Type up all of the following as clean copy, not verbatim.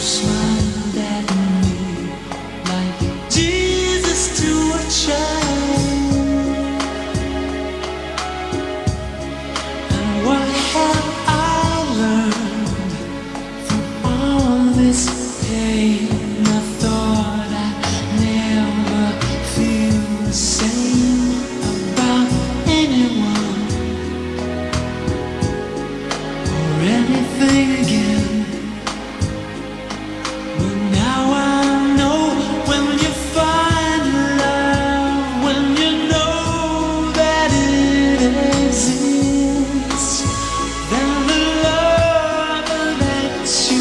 smiled at me like Jesus to a child. And what have I learned from all this pain? I thought I'd never feel the same about anyone or anything again. But now I know when you find love, when you know that it exists, then the love that you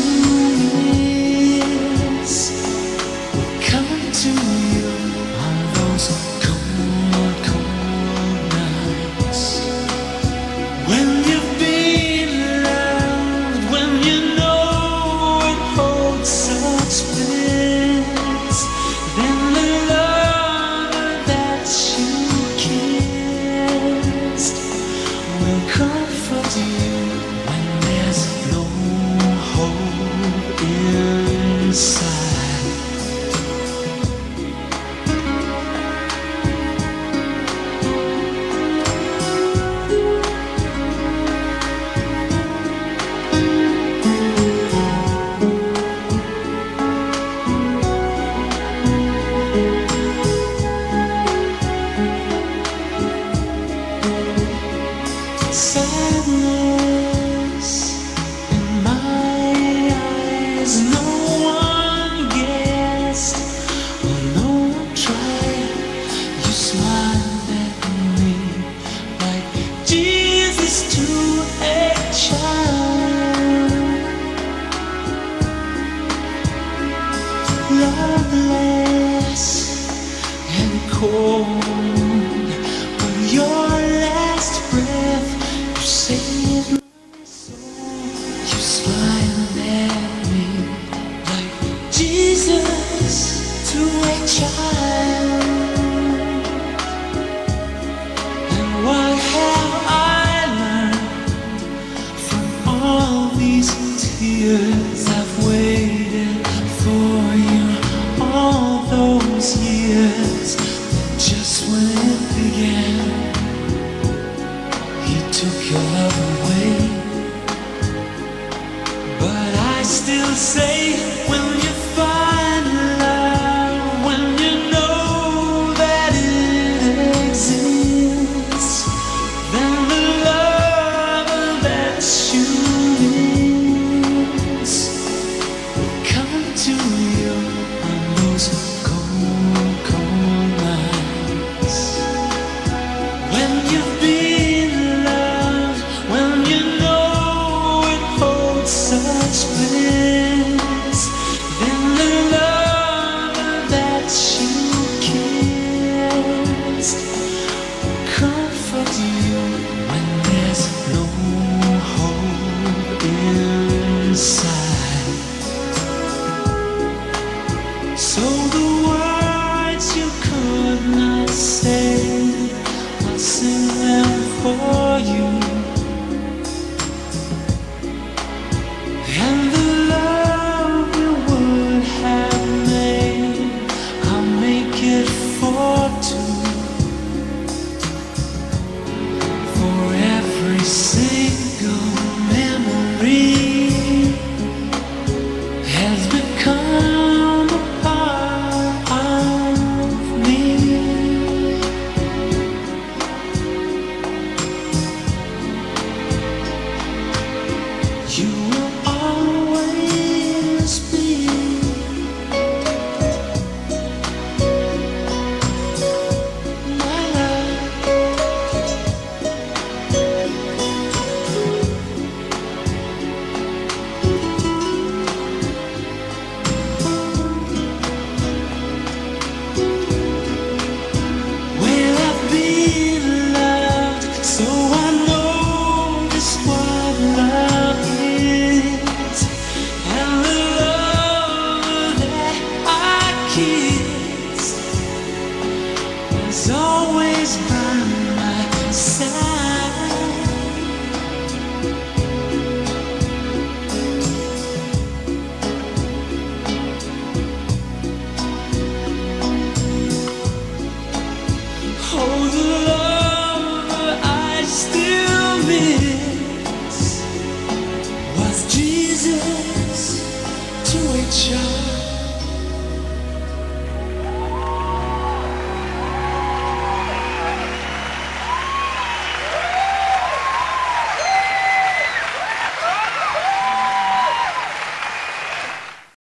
miss will come to you on those cold, cold nights. When you've been loved, when you know it holds such bliss, then the love that you kissed will comfort you when there's no hope inside. Sadness in my eyes, no one guessed, or no one tried. You smiled at me like Jesus to a child. Loveless and cold, with your last breath, you saved my soul. You smiled at me like Jesus to a child. And what have I learned from all these tears? I've waited for you all those years. Just when it began, he took your love away. But I still say, when